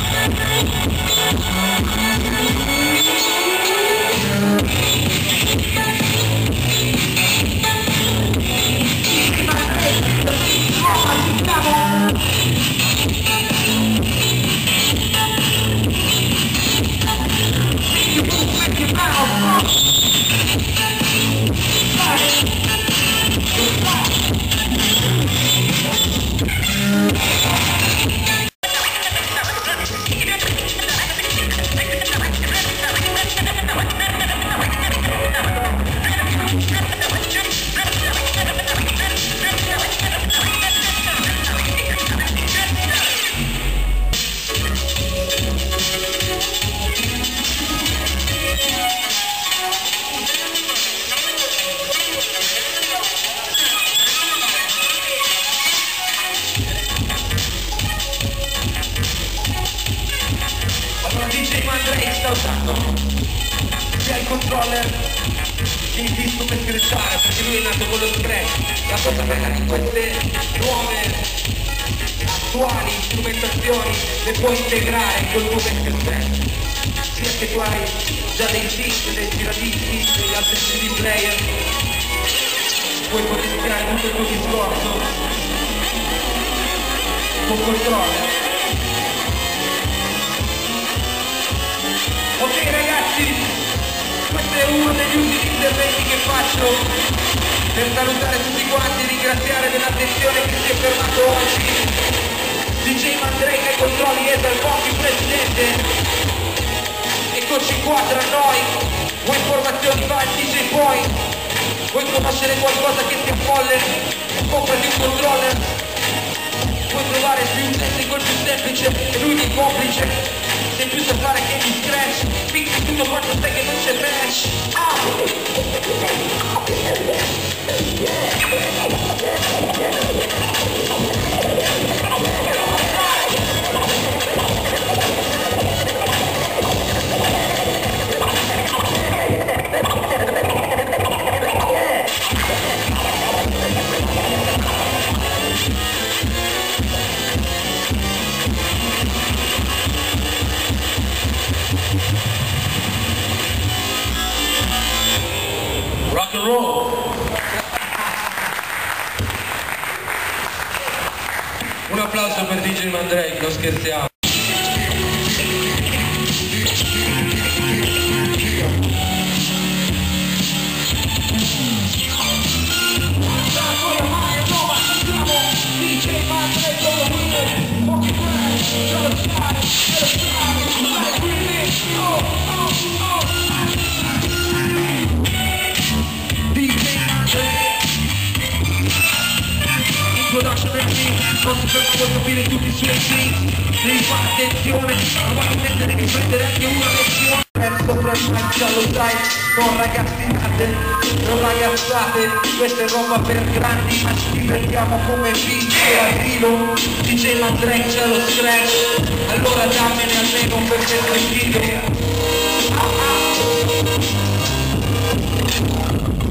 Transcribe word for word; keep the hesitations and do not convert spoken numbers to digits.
Sia il controller che il disco per scratchare, perché lui è nato con lo scratch. La cosa bella di queste nuove attuali strumentazioni le puoi integrare col tuo vecchio scratch, sia che tu hai già dei synth, dei giradischi, degli altri C D player, puoi potenziare tutto il tuo discorso con controller. Ok ragazzi, questo è uno degli ultimi interventi che faccio per salutare tutti quanti e ringraziare dell'attenzione che si è fermato oggi. D J Mandrake ai controlli, Ether Pochi, presidente. Eccoci qua tra noi. Vuoi informazioni? Vai al D J Point. Vuoi conoscere qualcosa che ti affolle? Comprati un controller. Puoi trovare il più tecnico, il più semplice e lui ti complice. Sei più sa fare che mi scratch, picchi tutto quanto sai che non c'è match. Ah! Rock and roll. Un applauso per D J Mandrake, non scherziamo. Non si ferma puoi capire tutti i suoi beat. Devi fare attenzione, non voglio mettere che prendere anche una lezione. Perso prima già lo sai, non ragazzinate, non ragazzate, questa è roba per grandi, ma ci divertiamo come vince a filo. D J Mandrake c'è lo scratch, allora dammene almeno un perfetto filo. Ah, ah.